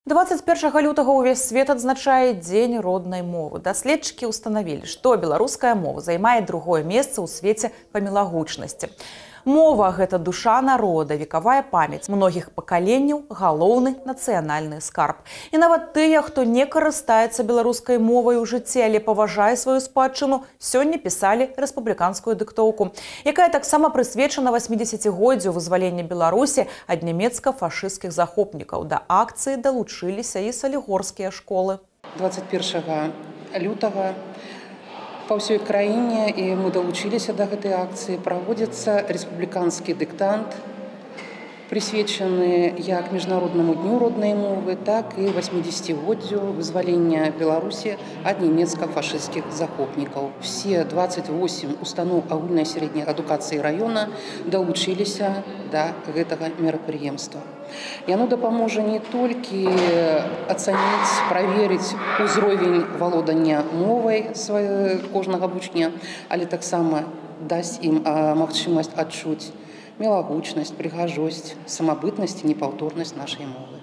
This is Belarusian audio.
21 лютага ўвесь свет адзначае дзень роднай мовы. Даследчыкі ўстанавілі, што беларуская мова займае другое месца ў свеце па мілагучнасці. Мова – гэта душа народа, векавая памяць многіх пакаленняў, галоўны нацыянальны скарб. І нават тыя, хто не карыстаецца беларускай мовай у жыцці, але паважае сваю спадчыну, сёння пісалі рэспубліканскую дыктоўку, якая таксама прысвечана 80-годдзю вызвалення Беларусі ад нямецка-фашысцкіх захопнікаў. Да акцыі далучыліся і салігорскія школы. 21 лютага па ўсёй краіне, і мы далучыліся да гэтай акцыі, праводзіцца рэспубліканскі дыктант, прысвечаны як міжнароднаму дню роднай мовы, так і 80-годдзю вызвалення Беларусі ад нямецка-фашысцкіх захопнікаў. Все 28 устаноў агульнай сярэдняй адукацыі раёна далучыліся да гэтага мерапрыемства. Яно дапаможа не толькі ацаніць, праверыць узровень валодання мовай кожнага вучня, але таксама дасць ім магчымасць адчуць мілагучнасць, прыгажосць, самабытнасць і непаўторнасць нашай мовы.